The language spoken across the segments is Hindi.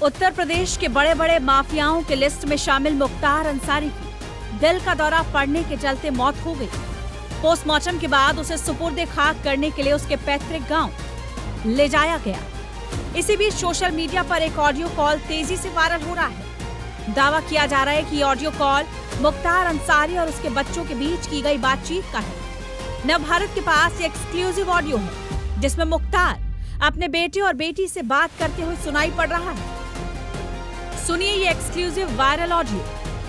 उत्तर प्रदेश के बड़े बड़े माफियाओं के लिस्ट में शामिल मुख्तार अंसारी की दिल का दौरा पड़ने के चलते मौत हो गई। पोस्टमार्टम के बाद उसे सुपुर्दे खाक करने के लिए उसके पैतृक गांव ले जाया गया। इसी बीच सोशल मीडिया पर एक ऑडियो कॉल तेजी से वायरल हो रहा है। दावा किया जा रहा है कि ऑडियो कॉल मुख्तार अंसारी और उसके बच्चों के बीच की गई बातचीत का है। नवभारत के पास ये एक्सक्लूसिव ऑडियो है जिसमें मुख्तार अपने बेटे और बेटी से बात करते हुए सुनाई पड़ रहा है। सुनिए ये एक्सक्लूसिव वायरल ऑडियो।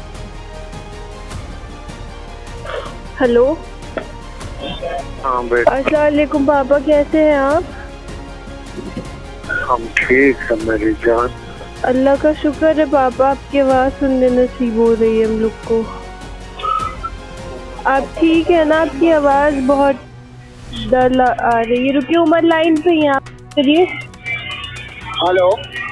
हेलो। हाँ बेटा। अस्सलाम वालेकुम पापा, कैसे हैं आप? हम ठीक है मेरी जान। अल्लाह का शुक्र है पापा, आपकी आवाज़ सुनने नसीब हो रही है हम लोग को। आप ठीक है ना? आपकी आवाज़ बहुत डर आ रही है। रुकिए, उमर लाइन पे ही आप करिए। हेलो।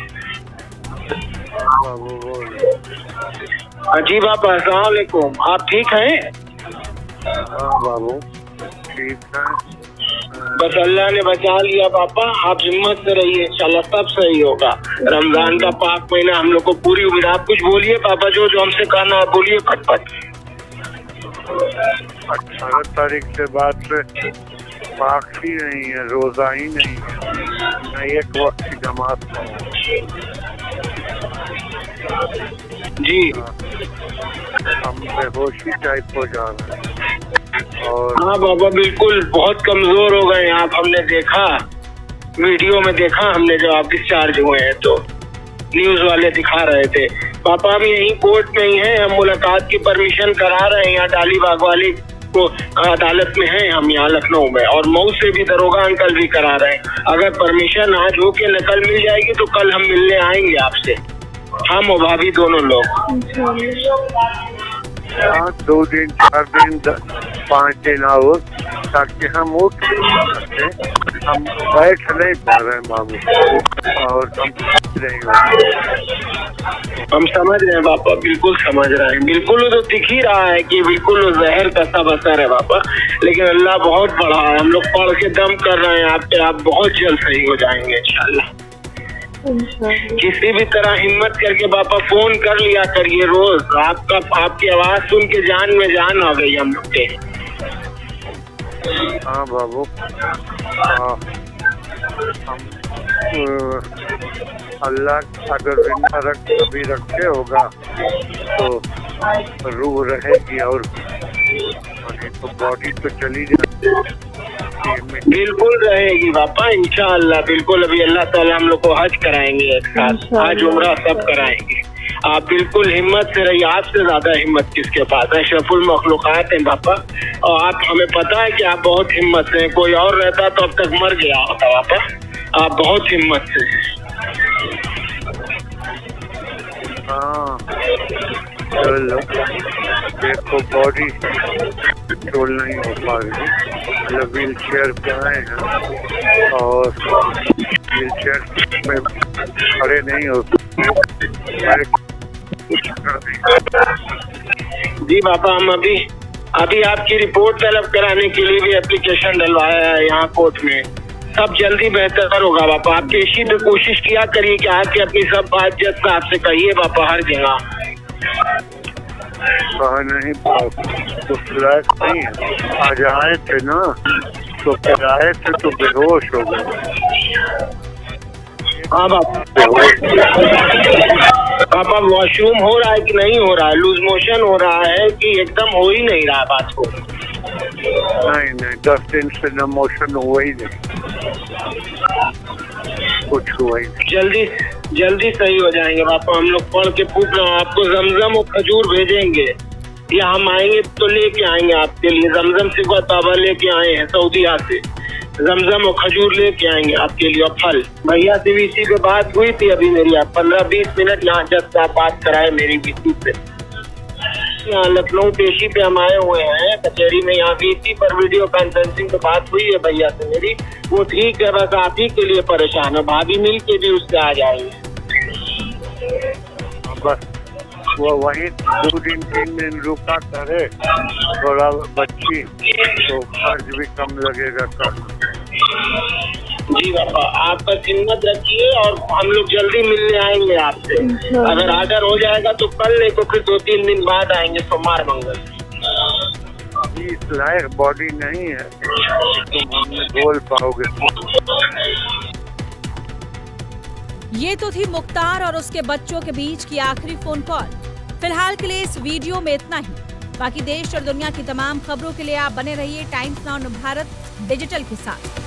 जी बाबा, अस्सलाम वालेकुम। आप ठीक हैं? हाँ बाबू ठीक है। बस अल्लाह ने बचा लिया पापा, आप हिम्मत से रहिए, इंशाल्लाह सब सही होगा। रमजान का पाक महीना हम लोग को पूरी उम्मीद। आप कुछ बोलिए पापा, जो हमसे कहना है बोलिए फटफट। 18 तारीख से बाद से पाक ही नहीं है, रोजा ही नहीं है, न एक वक्त की जमात जी। हम बेहोशी टाइप हो जा रहे हैं। और हाँ बाबा, बिल्कुल बहुत कमजोर हो गए आप। हमने देखा, वीडियो में देखा हमने, जब आप डिस्चार्ज हुए हैं तो न्यूज वाले दिखा रहे थे। पापा हम यहीं कोर्ट में ही हैं, हम मुलाकात की परमिशन करा रहे हैं यहाँ डालीबाग वाली को अदालत में हैं हम यहाँ लखनऊ में, और मऊ से भी दरोगा अंकल भी करा रहे हैं। अगर परमिशन आज हो के नकल मिल जाएगी तो कल हम मिलने आएंगे आपसे, हम और भाभी दोनों लोग। हाँ, 2 दिन 4 दिन 5 दिन आओ, ताकि हम उठ सकते। हम बैठ नहीं पा रहे हैं बाबू, और हम समझ रहे हैं पापा, बिल्कुल समझ रहे हैं। बिल्कुल तो दिख ही रहा है कि बिल्कुल जहर का सब असर है पापा, लेकिन अल्लाह बहुत बड़ा है। हम लोग पढ़ के दम कर रहे हैं आप पे, आप बहुत जल्द सही हो जाएंगे इंशाल्लाह। किसी भी तरह हिम्मत करके पापा फोन कर लिया करिए रोज। आपकी आवाज सुन के जान में जान आ गई हम लोग के। हाँ बाबू, अल्लाह अगर जिंदा कभी रखे होगा तो रूह रहेगी, और तो बॉडी तो चली जाती। बिल्कुल रहेगी पापा इंशाअल्लाह, बिल्कुल। अभी अल्लाह ताला हम लोग को हज कराएंगे एक साथ, हज उम्रा सब कराएंगे। आप बिल्कुल हिम्मत से रहिए, आपसे ज्यादा हिम्मत किसके पास है? अशरफुल मखलूकात हैं पापा, और आप, हमें पता है कि आप बहुत हिम्मत से हैं। कोई और रहता तो अब तक मर गया होता पापा, आप बहुत हिम्मत से हैं। हाँ चलो, देखो बॉडी कंट्रोल नहीं हो पा रही, मतलब व्हील चेयर पे आए हैं और व्हील चेयर में खड़े नहीं हो जी पापा। हम अभी आपकी रिपोर्ट तलब कराने के लिए भी एप्लीकेशन डलवाया है यहाँ कोर्ट में। सब जल्दी बेहतर होगा पापा। आप पेशी में कोशिश किया करिए कि आके अपनी सब बात जब आपसे कहिए पापा, हर जगह नहीं तो फिलहाल नहीं है। आज आए थे ना, तो फिर आए थे तो बेहोश हो गए। हाँ पापा, वॉशरूम हो रहा है कि नहीं हो रहा है? लूज मोशन हो रहा है कि एकदम हो ही नहीं रहा बात को? नहीं 10 दिन से न मोशन हुआ ही नहीं, कुछ हुआ ही नहीं। जल्दी सही हो जाएंगे पापा। हम लोग पढ़ के पूछ रहे हैं, आपको जमजम और खजूर भेजेंगे, या हम आएंगे तो लेके आएंगे आपके लिए। जमजम से ताबा लेके आए हैं सऊदीया से, जमजम और खजूर लेके आएंगे आपके लिए, और फल। भैया से भी इसी पे बात हुई थी अभी मेरी, आप 15-20 मिनट यहाँ जस्ट आप बात कराए मेरी वीसी पे। यहाँ लखनऊ पेशी पे हम आए हुए हैं कचहरी में, यहाँ वीसी पर वीडियो कॉन्फ्रेंसिंग पे बात हुई है भैया से मेरी। वो ठीक है, बस आप ही के लिए परेशान है, भाभी मिल के भी उससे आ जाएंगे। बस वो वही 2 दिन 3 दिन रुका करे, थोड़ा बच्ची तो खर्च भी कम लगेगा कर। जी पापा, आप बस हिम्मत रखिए और हम लोग जल्दी मिलने आएंगे आपसे। अगर आर्डर हो जाएगा तो कल, नहीं तो फिर 2-3 दिन बाद आएंगे, सोमवार मंगल। अभी इस लायक बॉडी नहीं है तुम हमें बोल पाओगे। ये तो थी मुख्तार और उसके बच्चों के बीच की आखिरी फोन कॉल। फिलहाल के लिए इस वीडियो में इतना ही। बाकी देश और दुनिया की तमाम खबरों के लिए आप बने रहिए टाइम्स नाउ भारत डिजिटल के साथ।